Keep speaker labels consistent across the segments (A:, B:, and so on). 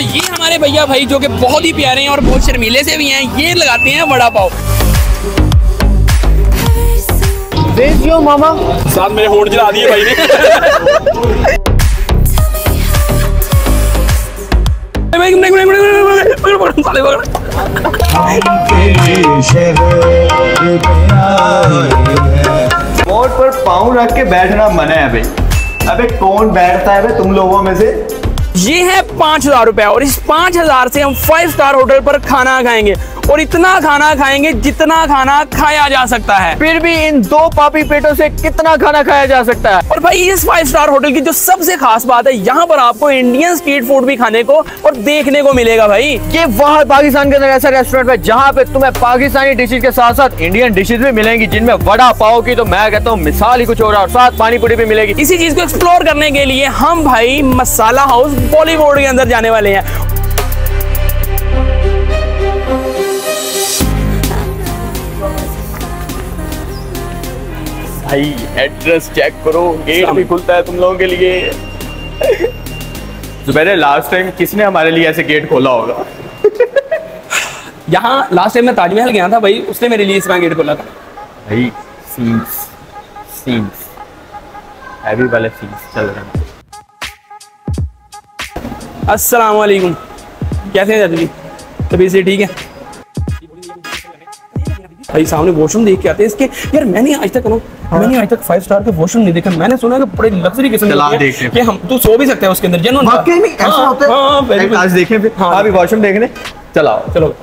A: ये हमारे भैया भाई जो कि बहुत ही प्यारे हैं और बहुत शर्मीले से भी हैं, ये लगाते हैं वड़ा पाव।
B: देखियो मामा,
A: साथ मेरे होंठ जला दिए भाई ने।
C: बोर्ड पर पाँव रख के बैठना मना है भाई। अबे कौन बैठता है तुम लोगों में से?
A: ये है 5,000 रुपए और इस 5,000 से हम 5 स्टार होटल पर खाना खाएंगे और इतना खाना खाएंगे जितना खाना खाया जा सकता है।
B: फिर भी इन 2 पापी पेटों से कितना खाना खाया जा सकता है।
A: और भाई इस 5 स्टार होटल की जो सबसे खास बात है, यहाँ पर आपको इंडियन स्ट्रीट फूड भी खाने को और देखने को मिलेगा भाई।
B: ये वहाँ पाकिस्तान के अंदर ऐसा रेस्टोरेंट है जहाँ पे तुम्हें पाकिस्तानी डिशेज के साथ साथ इंडियन डिशेज भी मिलेंगी, जिनमें वड़ा पाव की तो मैं कहता हूँ मिसाल ही कुछ और साथ पानी पूरी भी मिलेगी।
A: इसी चीज को एक्सप्लोर करने के लिए हम भाई मसाला हाउस बॉलीवुड के अंदर जाने वाले हैं।
C: भाई एड्रेस चेक करो, गेट भी खुलता है तुम लोगों के लिए। जुबैर, लास्ट टाइम किसने हमारे लिए ऐसे गेट खोला होगा?
A: यहाँ लास्ट टाइम मैं ताजमहल गया था भाई, उसने मेरे लिए इसका गेट खोला था
C: भाई। सीन्स हैवी वाले सीन्स चल रहे हैं।
A: अस्सलाम वालेकुम, कैसे हैं जी? तभी से ठीक है भाई। सामने वॉशरूम देख के आते हैं इसके। यार मैंने आज तक 5 स्टार के वॉशरूम नहीं देखा। मैंने सुना कि बड़े लग्जरी किस्म के हम तो सो भी सकते हैं उसके अंदर। जेन्युइन
C: वाकई में ऐसा होता है। हाँ, आज देखें फिर। हाँ, अभी वॉशरूम देखने चलो।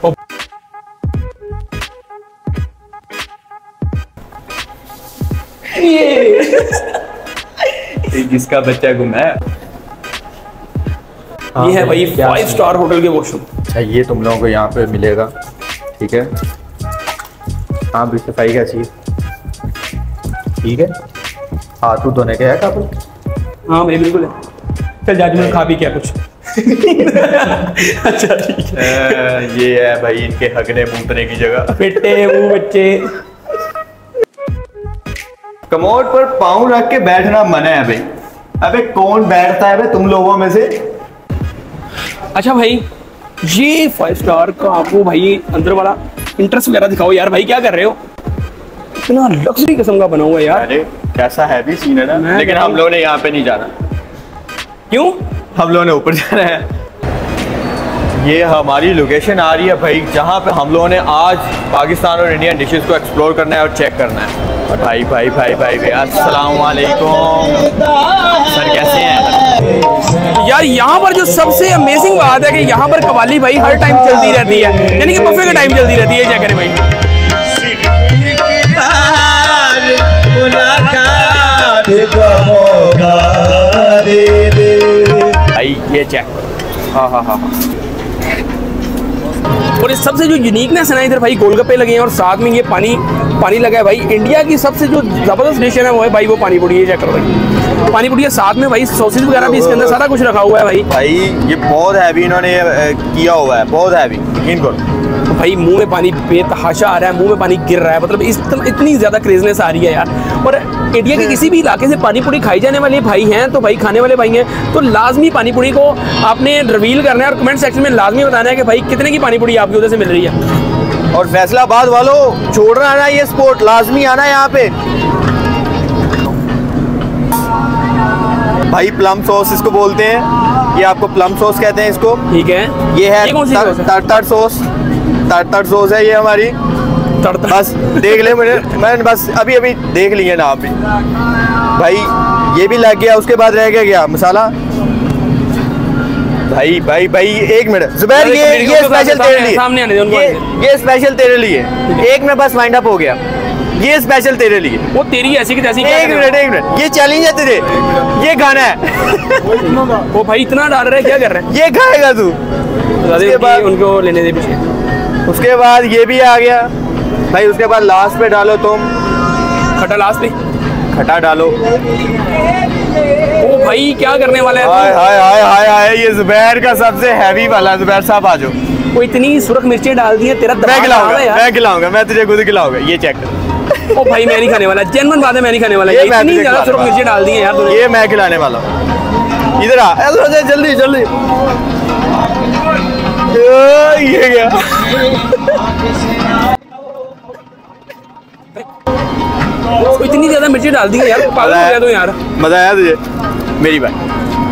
C: ये जिसका बच्चा गुम है।
A: ये है भाई 5 स्टार होटल के वॉशरूम।
C: अच्छा, ये तुम लोगों को यहाँ पे मिलेगा, ठीक है। हाँ भी सफाई कैसी है? ठीक है। हाथ धोने के है काबू?
A: हाँ भाई बिल्कुल है। चल जा मैं खा भी क्या कुछ। अच्छा ठीक है।
C: ये है भाई इनके हगने मूतने की जगह।
A: बेटे वो बच्चे।
C: कमोड पर पाँव रख के बैठना मना है भाई। अबे कौन बैठता है भाई तुम लोगों में से?
A: अच्छा भाई, ये 5 स्टार का आपको भाई अंदर वाला इंटरेस्ट वगैरह दिखाओ यार। भाई क्या कर रहे हो? इतना लग्जरी किस्म का बना हुआ है यार।
C: अरे कैसा हैवी सीन है ना। लेकिन हम लोगों ने यहाँ पे नहीं जाना।
A: क्यों?
C: हम लोगों ने ऊपर जाना है। ये हमारी लोकेशन आ रही है भाई, जहाँ पे हम लोगों ने आज पाकिस्तान और इंडियन डिशेस को एक्सप्लोर करना है और चेक करना है। भाई अस्सलाम वालेकुम सर, कैसे हैं
A: यार? यहाँ पर जो सबसे अमेजिंग बात है कि यहाँ पर कवाली भाई हर टाइम चलती रहती है, यानी कि बफे का टाइम चलती रहती है। क्या करें भाई?
C: भाई ये चेक। हाँ।
A: और इस सबसे जो यूनिकनेस है ना, इधर भाई गोलगप्पे लगे हैं और साथ में ये पानी लगा है भाई। इंडिया की सबसे जो जबरदस्त डिश है वो है भाई वो पानी पूरी। ये चेक करो भाई, पानी पूरी है, साथ में भाई सॉसेज वगैरह भी इसके अंदर सारा कुछ रखा हुआ है भाई।
C: ये बहुत हैवी इन्होंने किया हुआ है, बहुत हैवी। यकीन करो
A: भाई, मुंह में पानी बेतहाशा आ रहा है, मुंह में पानी गिर रहा है। मतलब इतनी ज्यादा क्रेजनेस आ रही है यार। और इंडिया के किसी भी इलाके से पानी पूरी खाई जाने वाले भाई हैं तो भाई खाने वाले भाई हैं तो लाजमी पानी पूरी को आपने रिवील करना है और कमेंट सेक्शन में लाजमी बताना है कि भाई कितने की पानी पूरी आपकी उधर से मिल रही है।
C: और फैसलाबाद वालों छोड़ना आना, ये स्पोर्ट लाजमी आना है यहाँ पे भाई। प्लम सॉस इसको बोलते हैं, ये आपको प्लम सॉस कहते हैं इसको, ठीक है। ये है तरतर सॉस है ये हमारी। बस देख ले, मैंने बस अभी देख लिए ना आप भी भाई। ये भी लग गया, उसके बाद रह गया मसाला। भाई एक मिनट जुबैर, ये स्पेशल तेरे लिए, ये स्पेशल तेरे लिए। एक में बस वाइंड अप हो गया। ये स्पेशल तेरे लिए,
A: वो तेरी ऐसी की तैसी।
C: एक मिनट, ये चैलेंज है तेरे, ये गाना है।
A: वो भाई इतना डाल रहा है, क्या कर रहा है?
C: ये खाएगा तू।
A: उसके बाद उनको लेने दे पीछे।
C: उसके बाद ये भी आ गया भाई। उसके बाद लास्ट पे डालो तुम
A: खटा, लास्ट पे
C: खटा डालो।
A: ओ भाई क्या करने वाला है?
C: हाय ये जुबैर का सबसे हैवी वाला। जुबैर साहब आ जाओ।
A: वो इतनी सुरख मिर्ची डाल दी है, तेरा
C: मैं खिलाऊंगा, मैं तुझे खुद खिलाऊंगा। ये चेक कर।
A: ओ भाई मैं नहीं खाने वाला, जेन्युइन बात है, मैं नहीं खाने वाला। इतनी ज्यादा सुरख मिर्ची डाल दी है यार।
C: ये मैं खिलाने वाला हूँ। इधर आ जल्दी।
A: इतनी ज्यादा मिर्ची डाल दी है यार, पागल हो गया तो यार।
C: मजा आया तुझे मेरी बात?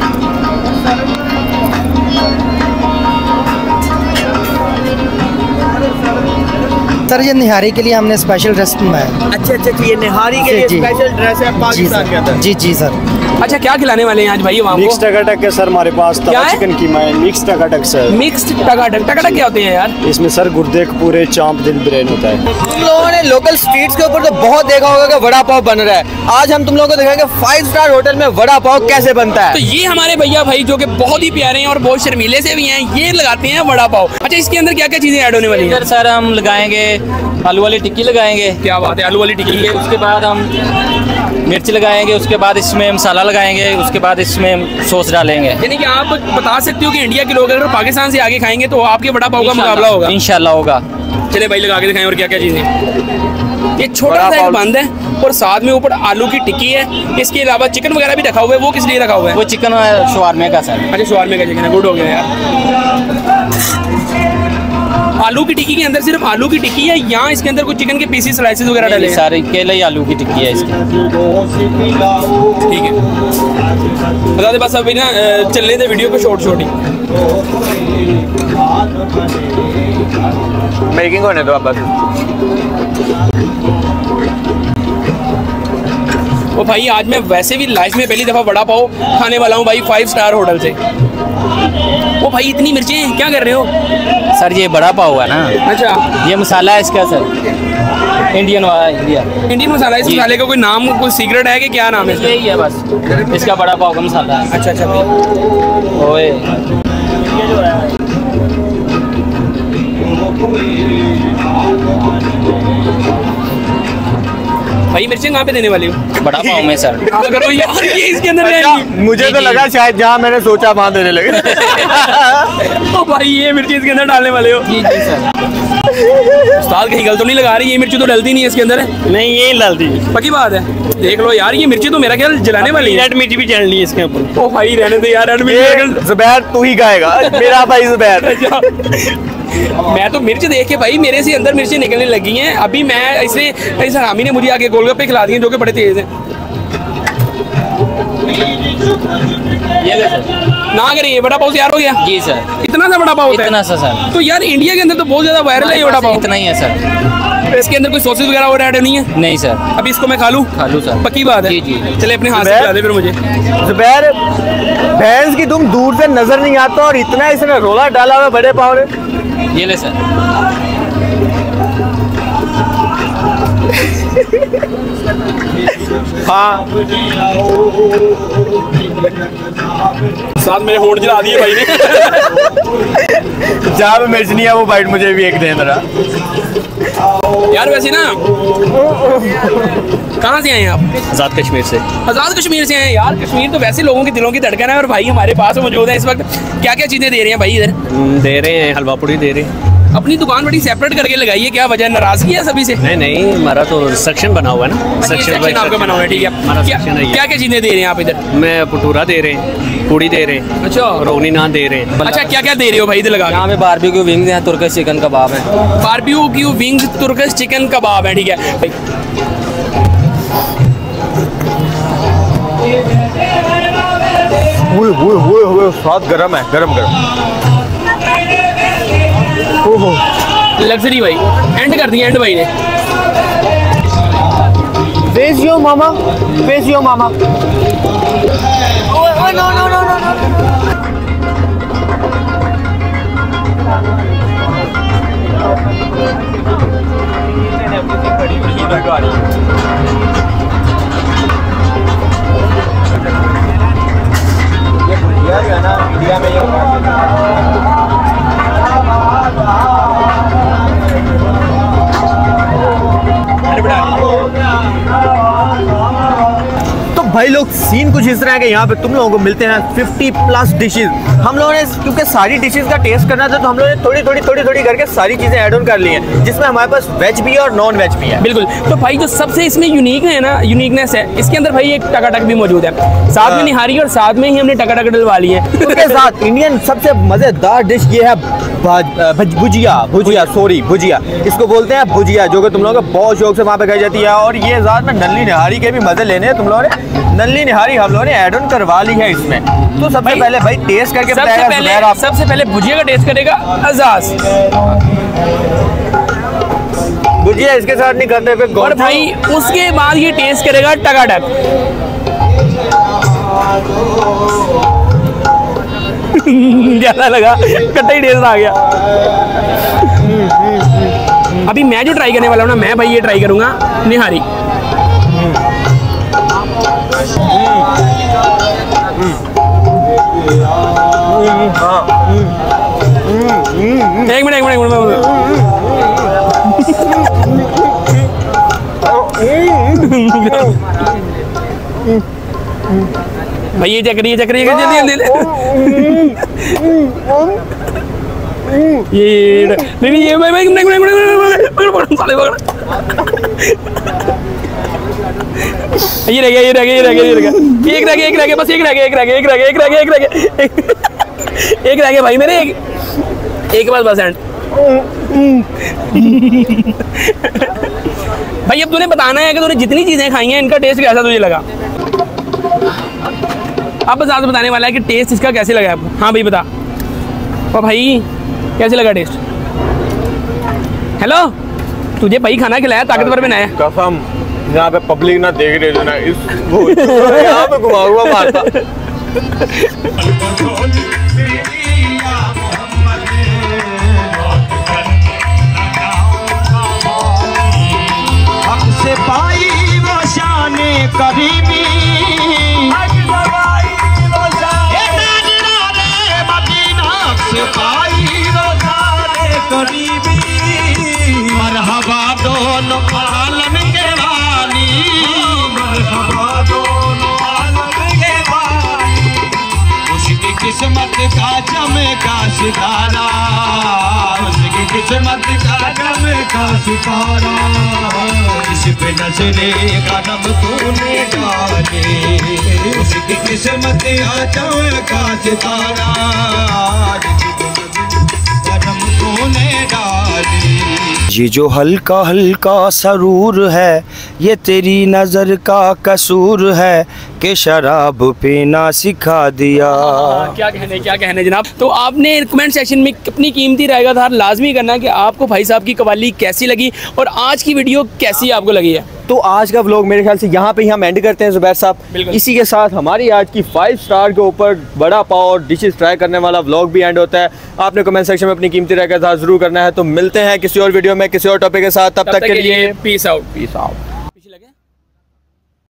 D: सर ये निहारी के लिए हमने स्पेशल ड्रेस बनवाया।
C: अच्छा अच्छा, ये निहारी के लिए
D: जी।
C: स्पेशल ड्रेस है पाकिस्तान के अंदर।
D: जी जी सर।
A: अच्छा क्या खिलाने वाले हैं आज भाई वहाँ
E: मिक्स टकाटक है सर हमारे पास,
A: क्या
E: तवा
A: है?
E: चिकन कीमा है, मिक्स टकाटक सर।
A: मिक्स्ड टकाटक। टकाटक क्या होते हैं यार?
E: इसमें सर गुर्दे के पूरे चांप दिल ब्रेन होता है।
B: तुम लोगों ने लोकल स्ट्रीट्स के ऊपर तो बहुत देखा होगा कि वड़ा पाव बन रहा है। आज हम तुम लोगों को दिखाएंगे 5 स्टार होटल में वड़ा पाव कैसे बनता है।
A: तो ये हमारे भैया भाई जो कि बहुत ही प्यारे हैं और बहुत शर्मीले से भी हैं, ये लगाते हैं वड़ा पाव। अच्छा इसके अंदर क्या क्या चीजें ऐड होने वाली हैं?
F: इधर सर हम लगाएंगे आलू वाली टिक्की लगाएंगे,
A: क्या बात है, आलू वाली टिक्की है।
F: उसके बाद हम मिर्च लगाएंगे, उसके बाद इसमें मसाला लगाएंगे, उसके बाद इसमें सॉस डालेंगे।
A: यानी कि आप बता सकते हो कि इंडिया के लोग अगर पाकिस्तान से आगे खाएंगे तो आपके वड़ा पाव का मुकाबला होगा।
F: इंशाल्लाह होगा।
A: चले भाई लगा के दिखाएं और क्या क्या चीजें। ये छोटा सा एक बंद है और साथ में ऊपर आलू की टिक्की है। इसके अलावा चिकन वगैरह भी रखा हुआ है। वो किस लिए रखा हुआ है?
F: वो चिकन शवारमे का सर।
A: अच्छा शवारमे का चिकन है, गुड हो गया यार। आलू की टिक्की के अंदर सिर्फ आलू की टिक्की है, यहाँ इसके अंदर कुछ चिकन के पीसेस स्लाइसेस वगैरह डाले हैं?
F: सारे केले ही आलू की टिक्की है इसकी।
A: ठीक है बता दे बस अभी ना चलने दे वीडियो को शॉर्ट शॉर्ट ही।
C: मेकिंग होने दो आप बस।
A: वो भाई आज मैं वैसे भी लाइफ में पहली दफ़ा वड़ा पाव खाने वाला हूँ भाई 5 स्टार होटल से। वो भाई इतनी मिर्चें क्या कर रहे हो?
F: सर ये बड़ा पाव है ना।
A: अच्छा
F: ये मसाला है इसका सर, इंडियन वाला
A: इंडियन मसाला। इस मसाले का कोई नाम कोई सीक्रेट है कि क्या नाम है इसका?
F: यही है बस, इसका बड़ा पाव का मसाला है।
A: अच्छा अच्छा भाई।
F: ओए
A: भाई मिर्चें कहाँ पे देने वाली हो?
F: बड़ा पाव में सर।
A: अगर तो यार ये इसके अंदर रहेंगी।
C: मुझे तो लगा शायद जहाँ मैंने सोचा वहाँ देने लगे।
A: ओ भाई ये मिर्ची इसके अंदर डालने वाले हो?
F: जी जी सर।
A: उस्ताद कहीं गलत तो नहीं लगा रही? ये मिर्ची तो डलती नहीं है इसके अंदर।
E: नहीं ये डालती
A: पक्की बात है। देख लो यार ये मिर्ची तो मेरा ख्याल जलाने वाली है।
E: रेड मिर्च भी डालनी है इसके ऊपर।
A: ओ भाई रहने दे यार, रेड मिर्ची।
C: जुबैर तू ही गाएगा, मेरा भाई जुबैर।
A: मैं तो मिर्च देख के भाई मेरे से अंदर मिर्ची निकलने लगी हैं। अभी मैं इस हरामी ने मुझे आगे गोलगप्पे खिला दिए जो कि बड़े तेज हैं। ना अगर ये बड़ा पाव तैयार हो गया?
F: जी सर।
A: इतना सा बड़ा पाव होता है?
F: इतना सा सर।
A: तो यार इंडिया के अंदर तो बहुत ज्यादा वायरल है ये बड़ा पाव।
F: इतना ही है सर।
A: इसके अंदर कोई सॉसेज वगैरह और ऐड नहीं है?
F: नहीं सर।
A: अभी इसको मैं खा लूँ?
F: खा लूँ सर।
A: पक्की बात है?
F: जी जी।
A: चले अपने हाथ से खिला दे फिर मुझे।
C: जुबैर भैंस की तुम दूर से नजर नहीं आता और इतना इसने रोला डाला हुआ बड़े पाव ने।
F: ये ले सर।
C: हाँ
A: साथ मेरे होंठ जला दिए भाई ने।
C: जहाँ पे मिर्च नहीं है वो बाइट मुझे भी एक दे मेरा।
A: यार वैसे ना कहाँ से आए हैं आप?
E: आज़ाद कश्मीर से।
A: आज़ाद कश्मीर से हैं यार। कश्मीर तो वैसे लोगों के दिलों की धड़कन है और भाई हमारे पास मौजूद है इस वक्त। क्या क्या चीज़ें दे रहे हैं भाई इधर?
E: दे रहे हैं हलवा पूड़ी दे रहे हैं।
A: अपनी दुकान बड़ी सेपरेट करके लगाई है, क्या वजह? नाराजगी है सभी से?
E: नहीं हमारा तो सेक्शन बना हुआ है ना।
A: सेक्शन आपका बना हुआ है, ठीक
E: हमारा
A: है। क्या
E: सेक्शन है ये।
A: क्या क्या चीज़ें दे रहे हैं आप इधर?
E: मैं भटूरा दे रहे हैं, पूड़ी दे रहे हैं,
A: अच्छा
E: रोगनी नान दे रहे हैं।
A: अच्छा क्या क्या दे रहे हो भाई इधर लगा?
F: यहाँ पे बारबेक्यू विंग्स हैं, तुर्किश चिकन कबाब है।
A: बारबेक्यू विंग्स तुर्किश चिकन कबाब है, ठीक है भाई।
C: स्वाद गरम है, गरम गरम।
A: लग्जरी भाई एंड कर दिया एंड भाई ने।
C: Where's your mama? Where's your mama? Oh no no no no तो भाई लोग सीन कुछ इस तरह है कि यहाँ पे तुम लोगों को मिलते हैं 50+ डिशेज। हम लोगों ने क्योंकि सारी डिशेज का टेस्ट करना था तो हम लोगों ने थोड़ी थोड़ी करके सारी चीज़ें ऐड ऑन कर ली हैं, जिसमें हमारे पास वेज भी है और नॉन वेज भी है।
A: बिल्कुल। तो भाई जो सबसे इसमें यूनिकनेस है इसके अंदर भाई एक टकाटक भी मौजूद है, साथ में निहारी और साथ में ही हमने टकाटक डलवा ली है।
C: उसके साथ इंडियन सबसे मज़ेदार डिश ये है भुजिया सॉरी भुजिया, इसको बोलते हैं भुजिया, जो कि तुम लोगों को बहुत शौक से वहाँ पे खाई जाती है। और ये ज़्यादा में नल्ली निहारी के भी मज़े लेने हैं तुम लोगों ने। नल्ली निहारी हम लोगों ने ऐड ऑन करवा ली है इसमें। तो सबसे पहले भाई टेस्ट करके बताएगा ज़ुबैर आप।
A: सबसे पहले भुजिया का टेस्ट करेगा अजाज।
C: भुजिया इसके साथ नहीं करते फिर
A: और भाई उसके बाद ये टेस्ट करेगा टकाटक। ज्यादा लगा, कट्टा ही टेस्ट आ गया। अभी मैं जो ट्राई करने वाला हूँ ना, मैं भाई ये ट्राई करूंगा निहारी। एक मिनट भाई ये चक्री जल्दी ये नहीं ये भाई साले पकड़। ये रह गया एक रह गया बस एक रह गया भाई मेरे एक बस एंड। भाई अब तूने बताना है कि तूने जितनी चीजें खाई हैं इनका टेस्ट कैसा तुझे लगा। अब बस आपसे बताने वाला है कि टेस्ट इसका कैसे लगा आपको। हाँ भाई बता। और भाई कैसे लगा टेस्ट? हेलो, तुझे भाई खाना खिलाया ताकतवर बनाया
C: कसम। यहाँ पे पब्लिक ना देख रही ना इस यहाँ पे घुमा हुआ मारता।
G: से पाई वो शाने करीबी करीबी मरहबा दोनों आलम के वाली, मरहबा दोनों आलम के वाली। उसकी किस्मत का चमका सितारा, उसकी किस्मत का चमका सितारा। इस पे नजरे कदम तूने डाले, उसकी किस्मत का चमका सितारा।
H: ये जो हल्का हल्का सरूर है ये तेरी नज़र का कसूर है कि शराब पीना सिखा दिया।
A: क्या कहने जनाब। तो आपने कमेंट सेक्शन में अपनी कीमती राय का इज़हार लाजमी करना कि आपको भाई साहब की कवाली कैसी लगी और आज की वीडियो कैसी आपको लगी है।
C: तो आज का व्लॉग मेरे ख्याल से यहाँ पे ही हम एंड करते हैं ज़ुबैर साहब। इसी के साथ हमारी आज की 5 स्टार के ऊपर बड़ा पाव और डिशेस ट्राई करने वाला व्लॉग भी एंड होता है। आपने कमेंट सेक्शन में अपनी कीमती राय का इज़हार जरूर करना है। तो मिलते हैं किसी और वीडियो में किसी और टॉपिक के साथ। तब तक के लिए
A: पीस आउट।